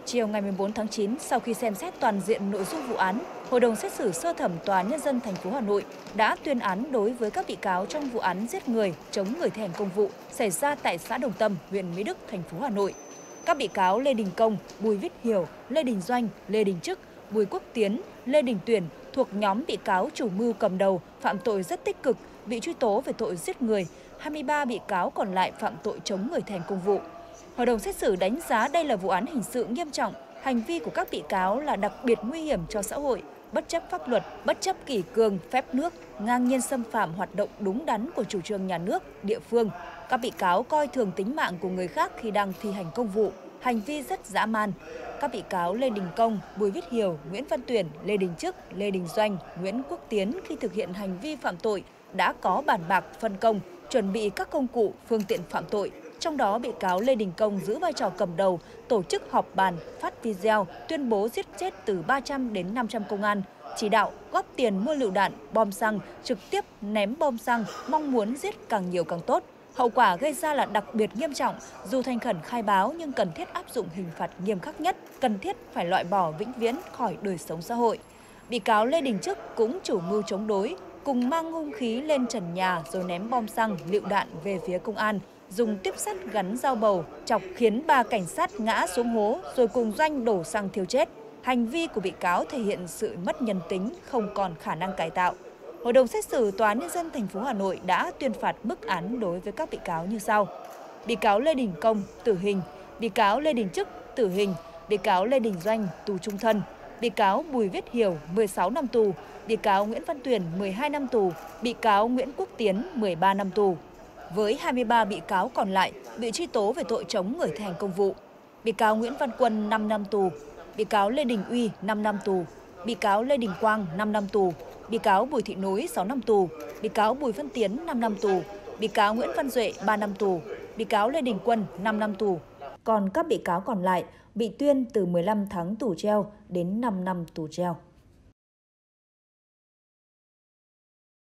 Chiều ngày 14 tháng 9, sau khi xem xét toàn diện nội dung vụ án, Hội đồng xét xử sơ thẩm Tòa án Nhân dân thành phố Hà Nội đã tuyên án đối với các bị cáo trong vụ án giết người, chống người thi hành công vụ xảy ra tại xã Đồng Tâm, huyện Mỹ Đức, thành phố Hà Nội. Các bị cáo Lê Đình Công, Bùi Viết Hiểu, Lê Đình Doanh, Lê Đình Trức, Bùi Quốc Tiến, Lê Đình Tuyển thuộc nhóm bị cáo chủ mưu cầm đầu phạm tội rất tích cực, bị truy tố về tội giết người. 23 bị cáo còn lại phạm tội chống người thi hành công vụ. Hội đồng xét xử đánh giá đây là vụ án hình sự nghiêm trọng, hành vi của các bị cáo là đặc biệt nguy hiểm cho xã hội, bất chấp pháp luật, bất chấp kỷ cương, phép nước, ngang nhiên xâm phạm hoạt động đúng đắn của chủ trương nhà nước, địa phương. Các bị cáo coi thường tính mạng của người khác khi đang thi hành công vụ, hành vi rất dã man. Các bị cáo Lê Đình Công, Bùi Viết Hiểu, Nguyễn Văn Tuyển, Lê Đình Trức, Lê Đình Doanh, Nguyễn Quốc Tiến khi thực hiện hành vi phạm tội đã có bàn bạc, phân công, chuẩn bị các công cụ, phương tiện phạm tội. Trong đó, bị cáo Lê Đình Công giữ vai trò cầm đầu, tổ chức họp bàn, phát video, tuyên bố giết chết từ 300 đến 500 công an, chỉ đạo góp tiền mua lựu đạn, bom xăng, trực tiếp ném bom xăng, mong muốn giết càng nhiều càng tốt. Hậu quả gây ra là đặc biệt nghiêm trọng, dù thành khẩn khai báo nhưng cần thiết áp dụng hình phạt nghiêm khắc nhất, cần thiết phải loại bỏ vĩnh viễn khỏi đời sống xã hội. Bị cáo Lê Đình Trức cũng chủ mưu chống đối, cùng mang hung khí lên trần nhà rồi ném bom xăng, lựu đạn về phía công an, dùng tiếp sắt gắn dao bầu, chọc khiến 3 cảnh sát ngã xuống hố rồi cùng Doanh đổ xăng thiêu chết. Hành vi của bị cáo thể hiện sự mất nhân tính, không còn khả năng cải tạo. Hội đồng xét xử Tòa án Nhân dân thành phố Hà Nội đã tuyên phạt mức án đối với các bị cáo như sau: bị cáo Lê Đình Công tử hình, bị cáo Lê Đình Trức tử hình, bị cáo Lê Đình Doanh tù chung thân, bị cáo Bùi Viết Hiểu 16 năm tù, bị cáo Nguyễn Văn Tuyển 12 năm tù, bị cáo Nguyễn Quốc Tiến 13 năm tù. Với 23 bị cáo còn lại bị truy tố về tội chống người thi hành công vụ. Bị cáo Nguyễn Văn Quân 5 năm tù, bị cáo Lê Đình Uy 5 năm tù, bị cáo Lê Đình Quang 5 năm tù, bị cáo Bùi Thị Nối 6 năm tù, bị cáo Bùi Văn Tiến 5 năm tù, bị cáo Nguyễn Văn Duệ 3 năm tù, bị cáo Lê Đình Quân 5 năm tù. Còn các bị cáo còn lại bị tuyên từ 15 tháng tù treo đến 5 năm tù treo.